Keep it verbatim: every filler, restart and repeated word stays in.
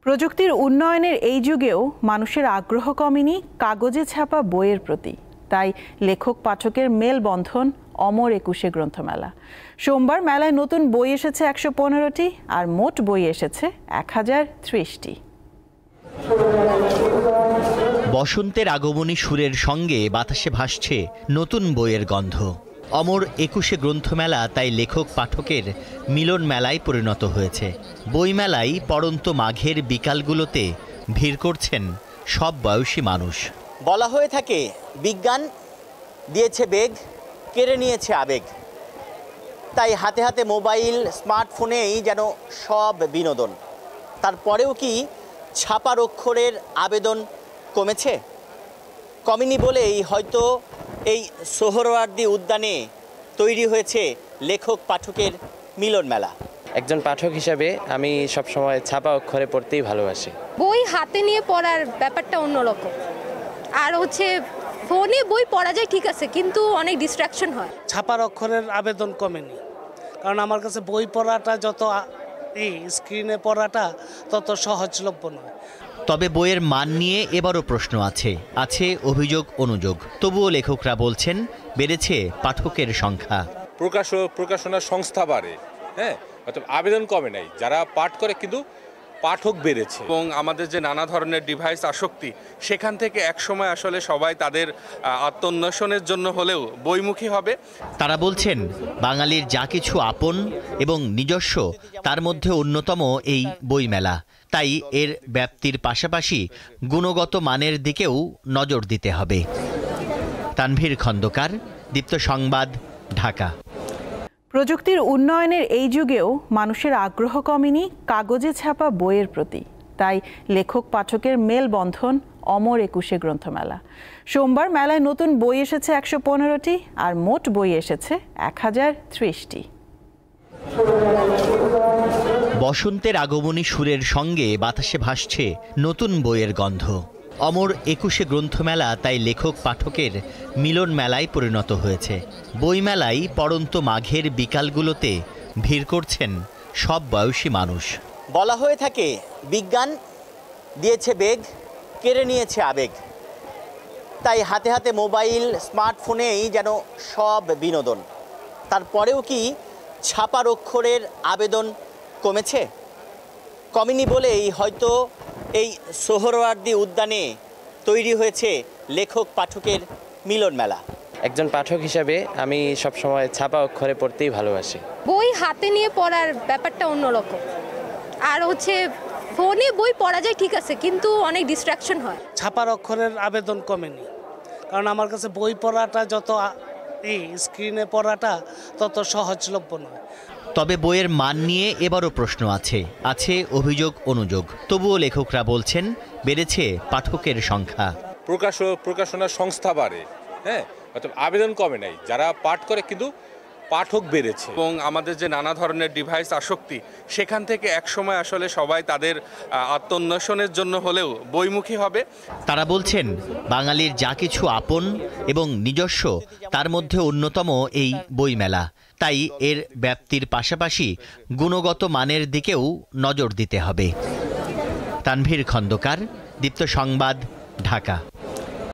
প্রযুক্তির উন্নয়নের এই যুগেও মানুষের আগ্রহ কমেনি কাগজে ছাপা বইয়ের প্রতি। তাই লেখক পাঠকের মেলবন্ধন অমর একুশে গ্রন্থমেলা। সোমবার মেলায় নতুন বই এসেছে একশো পনেরোটি আর মোট বই এসেছে এক হাজার ত্রিশটি। বসন্তের আগমনী সুরের সঙ্গে বাতাসে ভাসছে নতুন বইয়ের গন্ধ। অমর একুশে গ্রন্থমেলা তাই লেখক পাঠকের মিলন মেলায় পরিণত হয়েছে। বইমেলায় পড়ন্ত মাঘের বিকালগুলোতে ভিড় করছেন সব বয়সী মানুষ। বলা হয়ে থাকে বিজ্ঞান দিয়েছে বেগ, কেড়ে নিয়েছে আবেগ। তাই হাতে হাতে মোবাইল, স্মার্টফোনেই যেন সব বিনোদন। তারপরেও কি ছাপার অক্ষরের আবেদন কমেছে? কমেনি বলেই হয়তো এই সোহরাওয়ার্দী উদ্যানে তৈরি হয়েছে লেখক পাঠকের মিলন মেলা। একজন পাঠক হিসাবে আমি সবসময় ছাপা অক্ষরে পড়তেই ভালোবাসি। বই হাতে নিয়ে পড়ার ব্যাপারটা অন্যরকম। আর হচ্ছে ফোনে বই পড়া যায় ঠিক আছে, কিন্তু অনেক ডিস্ট্রাকশন হয়। ছাপার অক্ষরের আবেদন কমেনি, কারণ আমার কাছে বই পড়াটা যত এই স্ক্রিনে পড়াটা তত সহজলভ্য নয়। তবে বইয়ের মান নিয়ে এবারও প্রশ্ন আছে আছে অভিযোগ অনুযোগ। তবুও লেখকরা বলছেন বেড়েছে পাঠকের সংখ্যা। প্রকাশ প্রকাশনা সংস্থা বাড়ে, হ্যাঁ, অর্থাৎ আবেদন কমে নাই, যারা পাঠ করে কিন্তু পাঠক বেড়েছে। এবং আমাদের যে নানা ধরনের ডিভাইস আসক্তি, সেখান থেকে একসময় আসলে সবাই তাদের আত্মোন্নয়নের জন্য হলেও বইমুখী হবে। তারা বলছেন বাঙালির যা কিছু আপন এবং নিজস্ব, তার মধ্যে অন্যতম এই বইমেলা। তাই এর ব্যাপ্তির পাশাপাশি গুণগত মানের দিকেও নজর দিতে হবে। তানভীর খন্দকার, দীপ্ত সংবাদ, ঢাকা। প্রযুক্তির উন্নয়নের এই যুগেও মানুষের আগ্রহ কমেনি কাগজে ছাপা বইয়ের প্রতি। তাই লেখক পাঠকের মেলবন্ধন অমর একুশে গ্রন্থমেলা। সোমবার মেলায় নতুন বই এসেছে একশো পনেরোটি আর মোট বই এসেছে এক হাজার ত্রিশটি। বসন্তের আগমনী সুরের সঙ্গে বাতাসে ভাসছে নতুন বইয়ের গন্ধ। অমর একুশে গ্রন্থমেলা তাই লেখক পাঠকের মিলন মেলায় পরিণত হয়েছে। বইমেলায় পড়ন্ত মাঘের বিকালগুলোতে ভিড় করছেন সব বয়সী মানুষ। বলা হয়ে থাকে বিজ্ঞান দিয়েছে বেগ, কেড়ে নিয়েছে আবেগ। তাই হাতে হাতে মোবাইল, স্মার্টফোনেই যেন সব বিনোদন। তারপরেও কি ছাপার অক্ষরের আবেদন কমেছে? কমেনি বলেই হয়তো এই সোহরাওয়ার্দী উদ্যানে তৈরি হয়েছে লেখক পাঠকের মিলন মেলা। একজন পাঠক হিসাবে আমি সবসময় ছাপা অক্ষরে পড়তেই ভালোবাসি। বই হাতে নিয়ে পড়ার ব্যাপারটা অন্যরকম। আর হচ্ছে ফোনে বই পড়া যায় ঠিক আছে, কিন্তু অনেক ডিস্ট্রাকশন হয়। ছাপার অক্ষরের আবেদন কমেনি, কারণ আমার কাছে বই পড়াটা যত এই স্ক্রিনে পড়াটা তত সহজলভ্য নয়। তবে বইয়ের মান নিয়ে এবারও প্রশ্ন আছে আছে অভিযোগ অনুযোগ। তবুও লেখকরা বলছেন বেড়েছে পাঠকের সংখ্যা। প্রকাশ প্রকাশনা সংস্থা বাড়ে, হ্যাঁ, অর্থাৎ আবেদন কমে নাই, যারা পাঠ করে কিন্তু পাঠক বেড়েছে। এবং আমাদের যে নানা ধরনের ডিভাইস আসক্তি, সেখান থেকে একসময় আসলে সবাই তাদের আত্মোন্নয়নের জন্য হলেও বইমুখী হবে। তারা বলছেন বাঙালির যা কিছু আপন এবং নিজস্ব, তার মধ্যে অন্যতম এই বইমেলা। তাই এর ব্যাপ্তির পাশাপাশি গুণগত মানের দিকেও নজর দিতে হবে। তানভীর খন্দকার, দীপ্ত সংবাদ, ঢাকা।